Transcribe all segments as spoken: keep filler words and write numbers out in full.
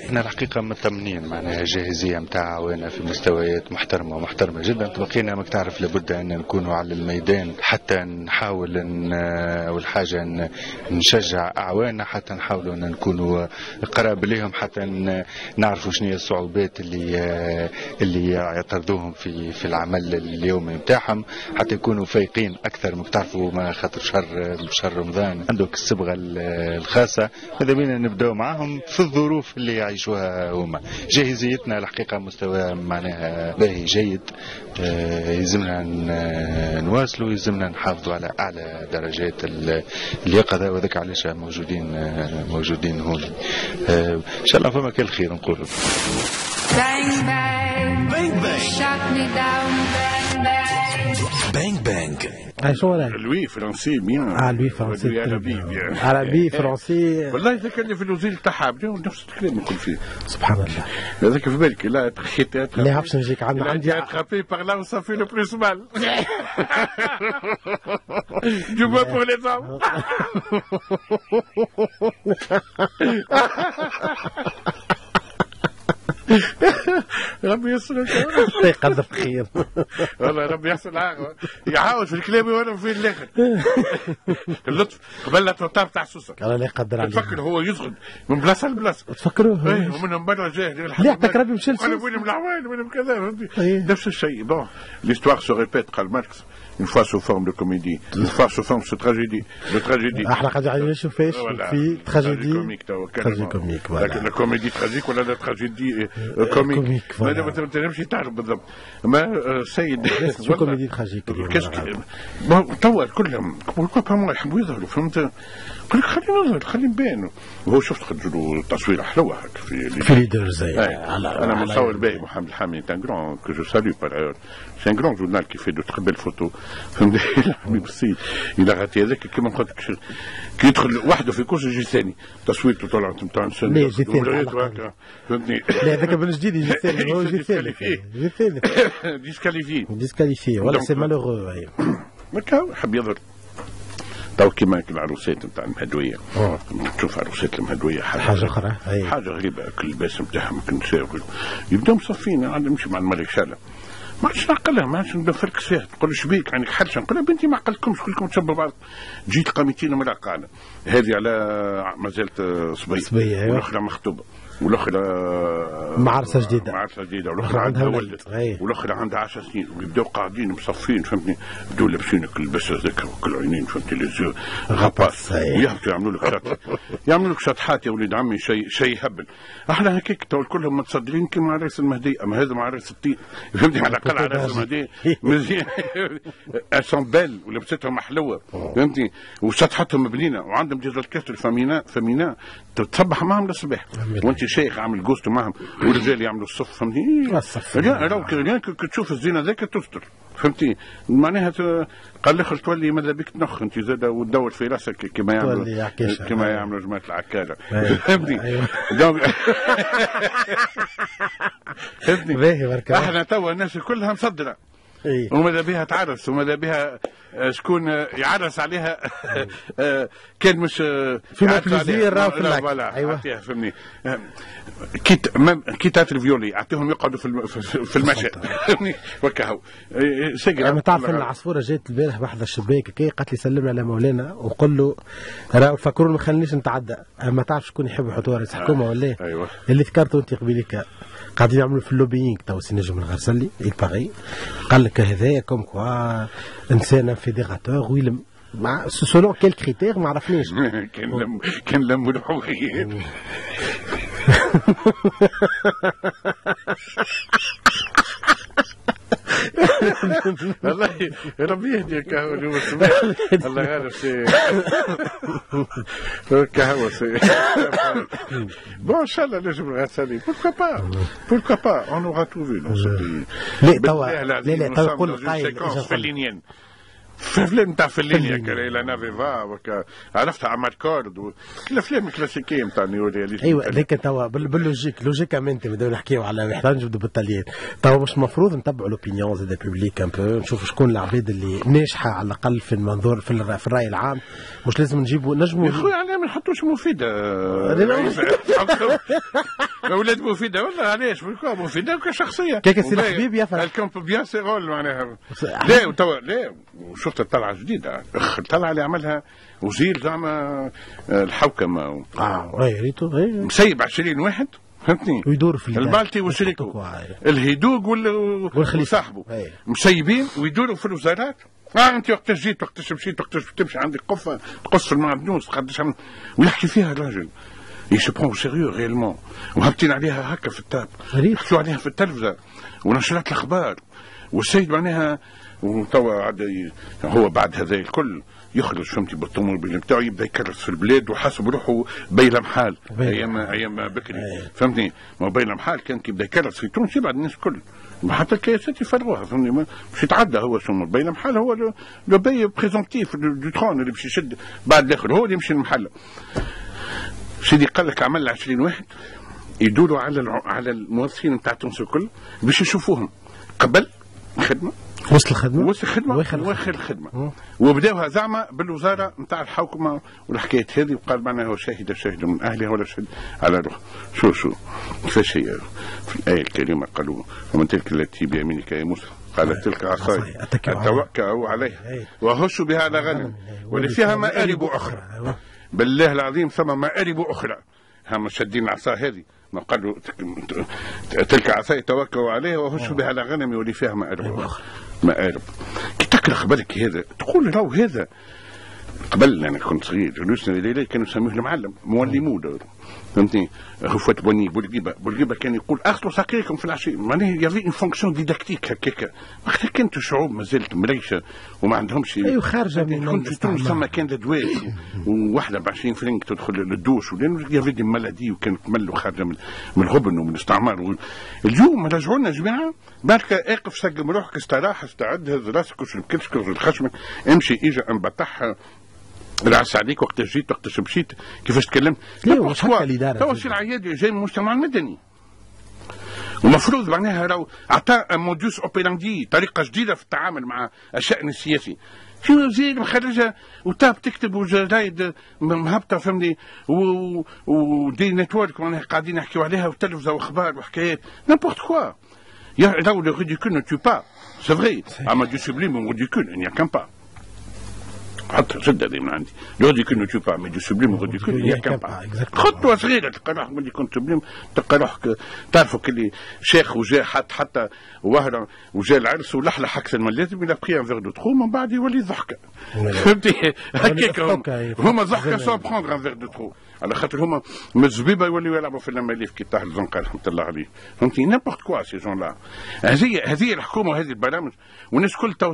احنا الحقيقه مطمئنين معناها جاهزيه نتاع عوانة في مستويات محترمه ومحترمه جدا. تبقينا ماك تعرف لابد ان نكونوا على الميدان حتى نحاول ان اول حاجه ان نشجع اعوانا، حتى نحاولوا ان نكونوا قراب لهم، حتى نعرفوا شنو هي الصعوبات اللي اللي يعترضوهم في في العمل اليومي نتاعهم، حتى يكونوا فايقين اكثر. ماك تعرفوا ما خاطر شهر شهر رمضان عندك الصبغه الخاصه، ماذا بينا نبداو معهم في الظروف اللي يعيشوها هما. جاهزيتنا الحقيقه مستوى معناها باهي جيد، يلزمنا نواصلوا، يلزمنا نحافظوا على اعلى درجات اليقظه، وذاك علاش موجودين موجودين هون. ان شاء الله فما كل خير نقولوا. بانج بانج لوي فرنسي بيان. اه لوي فرنسي عربي بيان. عربي فرنسي والله اذا كان في الوزير تاعها نفس الكلام نقول فيه. سبحان الله. هذاك في بالك لا تخشيت لا عرفتش نجيك عندنا عندي اترابي باغ لا وصافي لو بلوس مال. جو فوا بور لي زام. ربي يستر يقدر خير. والله ربي يحسن عاقبه. يعاود في الكلام وانا في الاخر. اللطف قبل لا توتار تاع سوسه. الله لا يقدر عليك. تفكر هو يصغد من بلاصه لبلاصه. تفكروه. ايه ومن برا جاه. لا يعطيك ربي مشى انا وين من العوائل وين كذا. نفس الشيء. بون l'histoire se répète قال ماركس. Une fois sous forme de comédie, une fois sous forme de tragédie, de tragédie. احنا قاعدين نشوف فيش في تراجيدي تراجيدي كوميك. لا كوميدي تراجيك ولا لا تراجيدي كوميك. ما تنجمش تعرف بالضبط. ما سيد شو كوميدي تراجيك اليوم؟ توا كلهم بوركوا با ما يحبوا يظهروا فهمت؟ قال لك خلينا نظهر خلينا نبانوا. وهو شفت خرجوا تصويره حلوه هكا في في ليدر زي انا مصور باهي محمد الحامي تان جرون كو جو سالو بار سي ان جرون جورنال كي في دو تري بيل فوتو فهمت؟ الحبيب السيد الى غاتي هذاك كيما قلت لك كي يدخل وحده في كورس يجي ثاني تصويرته طلع نتاع لا يجي ثاني فهمتني؟ لا هذاك بن جديد يجي ثاني هو يجي ثاني يجي ثاني ديسكاليفي ديسكاليفي ولا سي مالوغو. ما كان حب يظهر تو كيما العروسات نتاع المهدويه. تشوف عروسات المهدويه حاجه اخرى حاجه غريبه. كل اللباس نتاعهم كنساء يبداو مصفين. عاد نمشي مع الملك شاله ما عادش نعقلها ما عادش نفركس فيها. تقول لي شبيك عندك حلشه؟ نقول لها بنتي ما عقلتكمش كلكم تشبوا بعض. جيت تلقى مئتين ملعقه انا هذه على ما زالت صبيه صبيه والاخرى مخطوبه والاخرى معرسه جديده معرسه جديده والاخرى عندها ولد والاخرى عندها عشر سنين ويبداو قاعدين مصفين فهمتني. بداو لابسين اللباس هذاك وكل عينين فهمتني لي غاباس ويهبطوا يعملوا لك شط يعملوا لك شطحات يا وليد عمي. شيء شيء هبل. احنا هكاك تو كلهم متصدرين كيما عريس المهدي. اما هذا مع عريس الطين فهمتني. على الاقل عريس المهدي مزيان اسون بيل ولبستهم حلوه فهمتني وشطحتهم مبنينه وعندهم ديجا الكاستر فامينا فامينا تصبح معهم للصباح وانت شيخ عامل جوست معهم والرجال يعملوا الصف فهمتني. لا كي تشوف الزينه ذاك تستر فهمتي معناها. قال لك تولي ماذا بك تنخ انت زاد وتدور في راسك كما يعملوا كما يعملوا جماعه العكاله فهمتني. فهمتني احنا توا الناس كلها مصدره وماذا بها تعرس وماذا بها شكون يعرس عليها كان مش في بليزير راه في اللاك. ايوه فهمني. كيت كي تاتر فيولي يعطيهم يقعدوا في في المشهد وكهو سجل. انا تعرف ان العصفوره جات البارح بحذا الشباك كي قالت لي سلم على مولانا وقول له راه فكروا ما خلينيش نتعدى. ما تعرف شكون يحب يحطوا رئيس حكومه ولا ايوه اللي ذكرته انت قبيلك قاعدين يعملوا في اللوبينغ تو سي نجم الغرسلي الباغي قال لك هذايا كوم كوا انسان انفيديراتور ويلم مع سولون كيل كريتير ما عرفنيش. كان لم كان لم الحويين والله ربي يهديك هو الله عارف سي كهو سي بون ان شاء الله نجم نغسلي بوركوا با بوركوا با اون اورا توفي. لا توا لا لا توا نقول قايل فلينيين في الافلام نتاع فليني هكا لا نافيفا وكا عرفتها عمل كورد الافلام الكلاسيكيه نتاع النيورياليزم. ايوه لكن توا باللوجيك لوجيكامنت نبداو نحكيو على محتاج نبداو بالطليان. توا مش المفروض نتبعوا لوبينيون زاد بوبليك ان بو، نشوفوا شكون العباد اللي ناجحه على الاقل في المنظور في, في الراي العام، مش لازم نجيبوا نجموا. يا خويا علاه ما نحطوش مفيده اولاد مفيده ولا علاش مفيده كشخصيه كيك سي الحبيب يفهم الكومب بيان سي رول معناها. لا توا لا شفت الطلعه جديده الطلعه اللي عملها وزير زعما الحوكمه اه اي ريتو مسيب عشرين واحد فهمتني ويدور في البالتي وشريكو الهيدوق وصاحبه مسيبين ويدوروا في الوزارات. اه انت وقتاش جيت وقتاش مشيت وقتاش تمشي عندك قفه تقص المعدنوس قداش ويحكي فيها الراجل يسو برون سيريو ريالمون وهبطين عليها هكا في التاب يحكوا عليها في التلفزه ونشرات الاخبار والسيد معناها وتوا عاد هو بعد هذا الكل يخرج فهمتي بالطوموبيل نتاعو يبدا يكرس في البلاد وحاسب روحه بيلا محال ايام ايام بكري فهمتني. ما بيلا محال كان كي يبدا يكرس في تونس يبعد الناس الكل حتى الكياسات يفرغوها فهمتني باش يتعدى هو شنو بيلا محال هو لو بي بريزونتيف دو ترون اللي باش يشد بعد الاخر هو اللي يمشي المحل. سيدي قال لك عمل عشرين واحد يدوروا على على الموظفين نتاع تونس الكل باش يشوفوهم قبل الخدمه وصل الخدمه وصل الخدمه واخر الخدمه وبداوها زعما بالوزاره نتاع الحوكمه والحكايه هذه وقال معنا هو شاهد شاهد من اهلها ولا شهد على روح. شو شو كيفاش هي في الايه الكريمه قالوا ومن تلك التي بيمينك يا موسى قالت تلك عصاي اتوكا عليها وهش بها على غنم واللي فيها مآرب اخرى. بالله العظيم ثم مآرب اخرى هم شادين العصا هذه ما قالوا تلك عصاي توكلوا عليها وهش بها على غنم واللي فيها مآرب اخرى. مآرب كي تقرا خبرك هذا تقول راهو هذا قبل انا كنت صغير جلوسنا الليله كانوا يسموه المعلم مولمو فهمتني. خفوت بوني بولقيبه بولقيبه كان يقول اخذوا ساقيكم في العشيه معناها يافي اون فونكسيون ديداكتيك هكاك. وقتها كانت الشعوب مازالت مريشه وما عندهمش ايوه خارجه من كنت في تونس ثم كان الادوات وواحده ب عشرين فرنك تدخل للدوش ولان يافي دي مالادي وكانت ملو خارجه من من الغبن ومن الاستعمار. اليوم رجعوا لنا جماعه بالك اقف سقم روحك استراح استعد هز راسك وشرب كرشك وشرب خشمك امشي اجا انبطح راس عليك وقت جيت وقت مشيت كيفاش تكلمت. لا مش هكا الاداره تو سي العيادي جاي من المجتمع المدني ومفروض معناها راهو عطى موديوس اوبيراندي طريقه جديده في التعامل مع الشان السياسي. شو زيد مخرجها وتاب تكتب وجرايد مهبطه فهمني ودي نتورك معناها قاعدين نحكيو عليها وتلفزه واخبار وحكايات نيمبورت كوا. راهو لو ريديكول نو تو با سي فري اما دو سوبليم و ريديكول ان يا كان با حط شدة دي من عندي لو ريديكول نو تو با مي دو سوبليم و ريديكول ان يا كان با. خطوه صغيره تلقى روحك ملي كنت سوبليم تلقى روحك تعرفوا كلي شيخ وجا حتى حتى وهرة وجا العرس ولحلح اكثر من اللازم الى بخي ان فيغ دو ترو من بعد يولي ضحكه فهمتي هكاك هما ضحكه سون بروندر ان فيغ دو ترو على خاطر هما من الزبيبه يوليو يلعبوا في المليف كي طاح الزنقه رحمه الله عليه فهمتي نيمبورت كوا سي جون لا. هذه هذه الحكومه وهذه البرامج والناس كل تو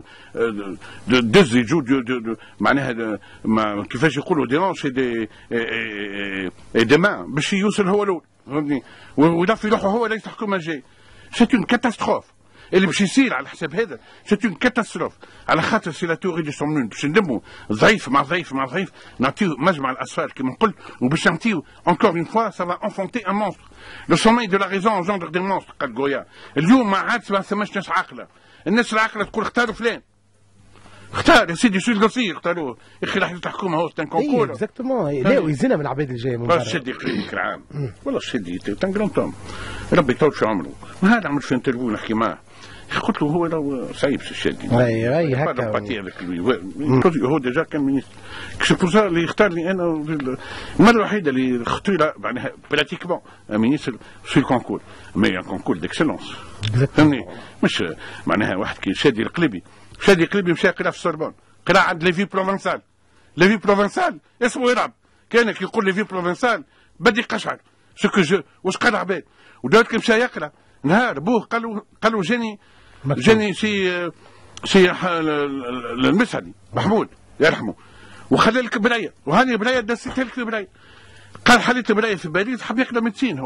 دز يجوا معناها كيفاش يقولوا دي رونش دي دي مان باش يوصل هو الاول فهمتني ويضفي روحه هو ليس حكومه جاي. سي اون كاتاستروف اللي باش يصير على حساب هذا سي اون كاتاستروف على خاطر سي لا توري دو سومنون باش ندموا ضعيف مع ضعيف مع ضعيف نعطيو مجمع الاسفار كما قلت وباش نعطيو انكور اون فوا سا فا انفونتي ان مونستر. لو سومي دو لا ريزون انجوندر دي مونستر قال غويا. اليوم ما عادش ما ثماش ناس عاقله. الناس العاقله تقول اختاروا فلان اختار يا سيدي شو القصير اختاروه يا اخي راح الحكومه هو تن كونكور اكزاكتومون لا ويزينا من العباد اللي جايه من برا شدي قريبك العام والله شدي تن جرون توم ربي يطول في عمره. ما هذا عمل في انترفيو نحكي معاه قلت له هو لو صعيب الشادي اي اي هكا هو ديجا كان مينيستر سي بور سا اللي اختارني انا المره الوحيده اللي اختير معناها براتيكمون مينيستر في الكونكور مي ان كونكور ديكسلونس فهمني مش معناها واحد كي شادي القلبي شادي القلبي مشى قرا في السوربون قرا عند ليفي بروفنسال ليفي بروفنسال اسمه يلعب كان كي يقول ليفي بروفنسال بدي قشعر سكو جو واش قال عباد وداود كي مشى يقرا نهار بوه قالوا قالوا جاني جاني سي سي المسعدي محمود يرحمه وخلى لك برايه وهاني برايه دست لك برايه قال حليت برايه في باريس حب يقرا ميدسين هو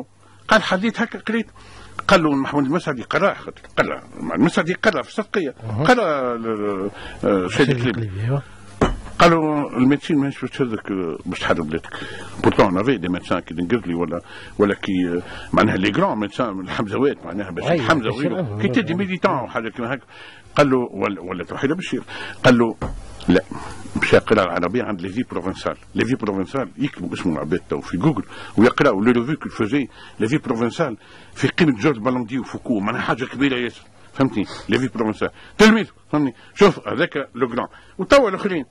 قال حديت هكا قريت. قال له محمود المسعدي قرا قرا المسعدي قرا في الصدقيه قرا سيد الكليبي. قالوا الميدسين ماهيش باش تهزك باش تحرر بلادك. بورتون افي دي ميدسان كي دنقرلي ولا ولا كي معناها لي غران ميدسان الحمزوات معناها باش الحمزه وغيره كي تدي ميديتون وحاجه كيما هكا. قال له ولا ولا توحيد بشير قال له لا مشى يقرا العربيه عند لي في بروفنسال. لي في بروفنسال يكتبوا اسمه العباد تو في جوجل ويقراوا لو ريفي كو فوزي لي في بروفنسال في قيمه جورج بالوندي وفوكو معناها حاجه كبيره ياسر فهمتني. لي في بروفنسال تلميذ فهمتني. شوف هذاك لو غران وتوا الاخرين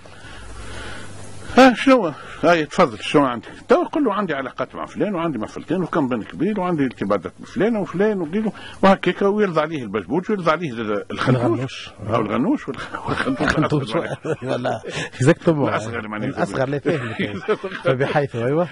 ها شنو هاي تفضل شنو عندك؟ تو قل له عندي علاقات مع فلان وعندي مع فلان وكم بن كبير وعندي ارتباطات بفلان وفلان وغيره وهكاك ويرضى عليه البسبوج ويرضى عليه الخنوش او الغنوش والخنوش ولا اكزاكتومون الاصغر معناها الاصغر لا فاهم فبحيث ايوه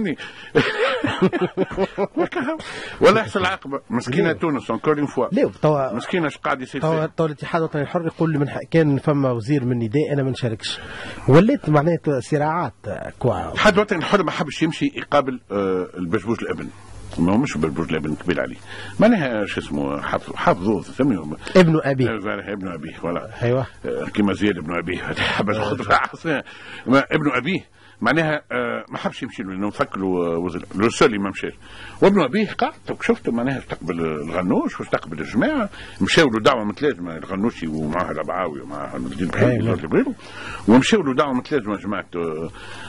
ولا يحصل عقبه مسكينه تونس انكور اون فوا لا توا مسكينه اش قاعد يصير توا توا الاتحاد الوطني الحر يقول لي من كان فما وزير من نداء انا ما نشاركش ولات معناتها صراعات كوا. الاتحاد الوطني الحر ما حبش يمشي يقابل آه البشبوش الابن ما مش البشبوش الابن كبير عليه معناها شو اسمه حافظ حافظوه سميهم ابن ابيه ابن ابيه ولا ايوه آه كيما زياد ابن ابيه حبس خضره ابن ابيه معناها آه ما حبش يمشي له نفكروا وزير الرسالي ما مشاش وابن ابيه قاعد شفت معناها استقبل الغنوش واستقبل الجماعه مشاو له دعوه متلازمه الغنوشي ومعها الابعاوي ومعها الدين بحيري وغيره ومشاو له دعوه متلازمه جماعه آه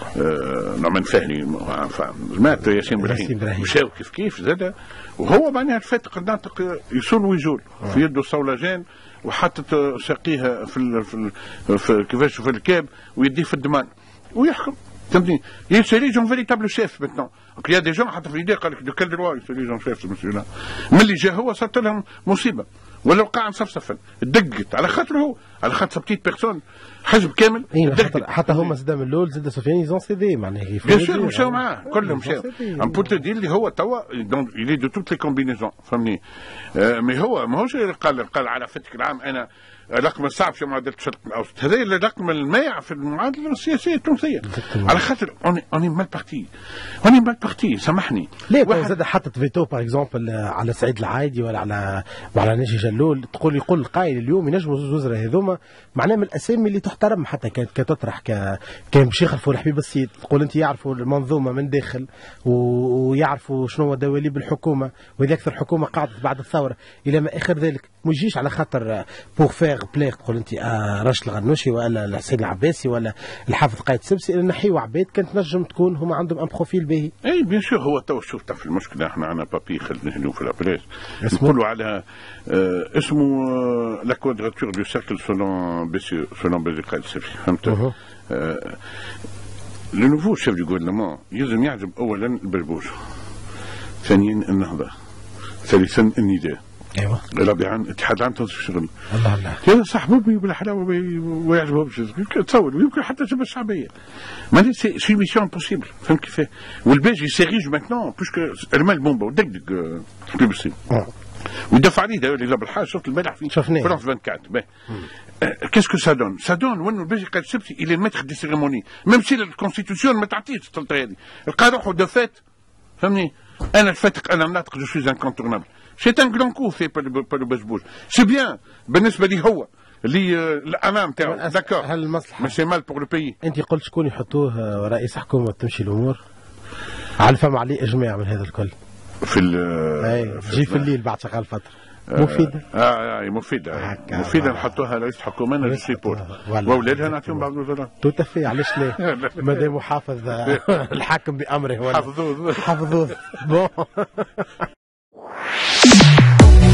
آه نعمان فهمي جماعه ياسين ابراهيم مشاو كيف كيف زاد وهو معناها الفاتق الناطق يسول ويجول في يده صولجان وحطت ساقيها في, في, في كيفاش في الكاب ويديه في الدمان ويحكم فهمتني. Il s'érige en véritable chef maintenant. Donc il y a des gens حتى في اليدين قال لك de quel droit il s'érige en chef ce monsieur là. ملي جا هو صارت لهم مصيبه ولا وقع مصفصفا دقت على خاطر هو على خاطر بتيت بيرسون حزب كامل حتى, حتى هما زاد من الاول زاد سفيان يزون سي دي معناها بيان سور مشاو معاه كلهم مشاو ام بور تو دير اللي هو توا دونك il est de toutes les combinaisons فهمني. مي هو ماهوش قال قال على فتك العام انا الرقم الصعب في معادله الشرق الاوسط هذا الرقم المائع في المعادله السياسيه التونسيه على خاطر اوني مال بارتي اوني مال بارتي سامحني. لا زاد حطت فيتو باغ اكزومبل على سعيد العايدي ولا على وعلى ناجي جلول تقول يقول القائل اليوم ينجموا زوج وزراء هذوما معناها من الاسامي اللي تحترم حتى كانت كتطرح ك كان باش يخلفوا الحبيب السيد تقول انت يعرفوا المنظومه من داخل ويعرفوا شنو هو دواليب الحكومه واذا اكثر حكومه قعدت بعد الثوره الى ما اخر ذلك ما يجيش على خاطر بور فيغ بلاغ تقول انت آه راشد الغنوشي ولا الحسين العباسي ولا الحافظ قايد سبسي نحيوا عباد كانت نجم تكون هما عندهم ان بروفيل باهي. اي بيان سور هو تو شوف في المشكله احنا عندنا بابي خلينا اليوم في لابريس نقولوا على آه اسمه لا كوادراتور دو سيركل سولون بيسيو سولون بيزي قايد سبسي فهمت. لو نوفو شيف دو غوفرنمون يلزم يعجب اولا البربوش ثانيا النهضه ثالثا النداء ايوه رابعا الاتحاد العام تنصف الشغل الله الله هذا صاحبه بالحلاوه ويعجبه تصور ويمكن حتى جبهه الشعبيه ما سي ميسيون امبوسيبل فهمت كيفاه والباجي سيريج ماتنون بوسكو رمى البومبا ودقدق حبيب السيد ودفع عليه داير اللي جاب الحاج شفت البارح في فرنسا أربعة وعشرين كيس كو سا دون سا دون وين الباجي قاعد سبتي الى الماتر دي سيريموني ميم سي الكونستيتيوسيون ما تعطيش السلطه هذه القى روحه دو فات فهمني انا الفاتق انا الناطق جو سوي انكونتورنابل. C'est un grand coup fait par le, par le Bashbouch. C'est bien بالنسبة لي هو اللي الأمام تاعو داكور mais c'est mal pour le pays. أنت قلت شكون يحطوه رئيس حكومة تمشي الأمور؟ على فهم عليه إجماع من هذا الكل. في ال تجي في الليل بعد شغال فترة. مفيدة. اه اه مفيدة مفيدة نحطوها رئيس حكومة أنا جو بور وأولادها نعطيهم بعض الوزراء. توت في علاش لا؟ مادام حافظ الحاكم بأمره ولا حافظوه حافظوه. بون